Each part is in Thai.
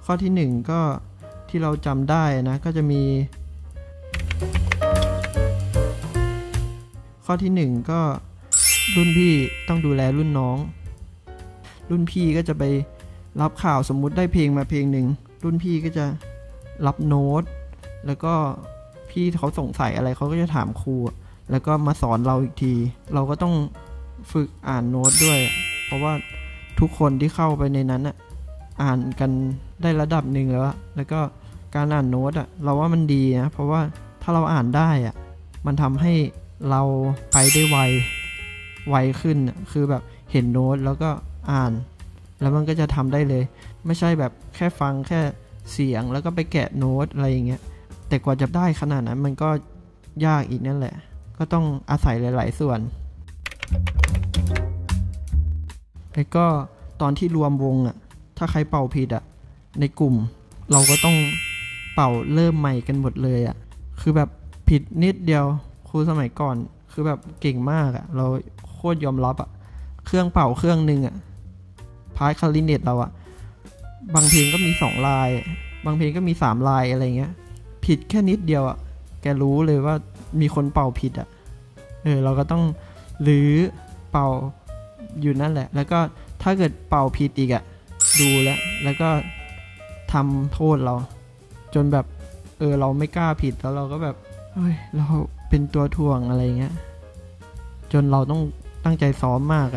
ข้อที่1ก็ที่เราจำได้นะก็จะมีข้อที่1ก็รุ่นพี่ต้องดูแลรุ่นน้องรุ่นพี่ก็จะไปรับข่าวสมมุติได้เพลงมาเพลงหนึ่งรุ่นพี่ก็จะรับโน้ตแล้วก็พี่เขาสงสัยอะไรเขาก็จะถามครูแล้วก็มาสอนเราอีกทีเราก็ต้องฝึกอ่านโน้ตด้วยเพราะว่าทุกคนที่เข้าไปในนั้นอ่านกันได้ระดับหนึ่งแล้วก็การอ่านโน้ตเราว่ามันดีนะเพราะว่าถ้าเราอ่านได้มันทำให้เราไปได้ไวขึ้นคือแบบเห็นโน้ตแล้วก็อ่านแล้วมันก็จะทำได้เลยไม่ใช่แบบแค่ฟังแค่เสียงแล้วก็ไปแกะโน้ตอะไรอย่างเงี้ยแต่กว่าจะได้ขนาดนั้นมันก็ยากอีกนั่นแหละก็ต้องอาศัยหลายๆส่วนแล้วก็ตอนที่รวมวงถ้าใครเป่าผิดในกลุ่มเราก็ต้องเป่าเริ่มใหม่กันหมดเลยคือแบบผิดนิดเดียวครูสมัยก่อนคือแบบเก่งมากเราโคตรยอมรับเครื่องเป่าเครื่องนึงพาร์ทคลาริเนตเราบางเพลงก็มี2ลายบางเพลงก็มี3ลายอะไรเงี้ยผิดแค่นิดเดียวแกรู้เลยว่ามีคนเป่าผิดเราก็ต้องรื้อเป่าอยู่นั่นแหละแล้วก็ถ้าเกิดเป่าผิดอีกดูแล้วก็ทำโทษเราจนแบบเราไม่กล้าผิดแล้วเราก็แบบเราเป็นตัวถ่วงอะไรเงี้ยจนเราต้องตั้งใจซ้อมมาก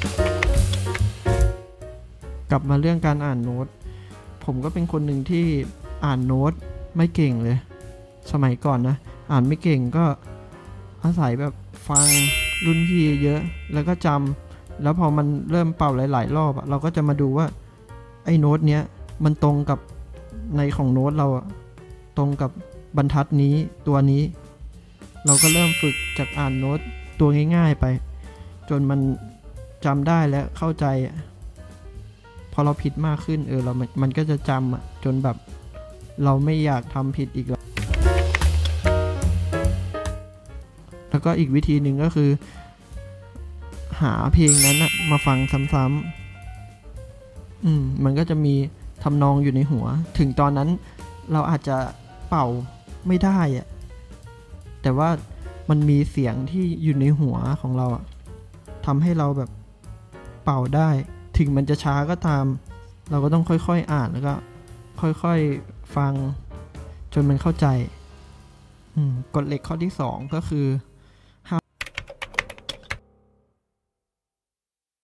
กลับมาเรื่องการอ่านโน้ตผมก็เป็นคนหนึ่งที่อ่านโน้ตไม่เก่งเลยสมัยก่อนนะอ่านไม่เก่งก็อาศัยแบบฟังรุ่นพี่เยอะแล้วก็จำแล้วพอมันเริ่มเป่าหลายๆรอบเราก็จะมาดูว่าไอ้โน้ตเนี้ยมันตรงกับในของโน้ตเราตรงกับบรรทัดนี้ตัวนี้เราก็เริ่มฝึกจากอ่านโน้ตตัวง่ายๆไปจนมันจำได้และเข้าใจพอเราผิดมากขึ้นมันก็จะจำจนแบบเราไม่อยากทำผิดอีกแล้วก็อีกวิธีหนึ่งก็คือหาเพลงนั้นมาฟังซ้ำๆมันก็จะมีทำนองอยู่ในหัวถึงตอนนั้นเราอาจจะเป่าไม่ได้แต่ว่ามันมีเสียงที่อยู่ในหัวของเราทำให้เราแบบเป่าได้ถึงมันจะช้าก็ตามเราก็ต้องค่อยๆอ่านแล้วก็ค่อยๆฟังจนมันเข้าใจกฎเหล็กข้อที่2ก็คือ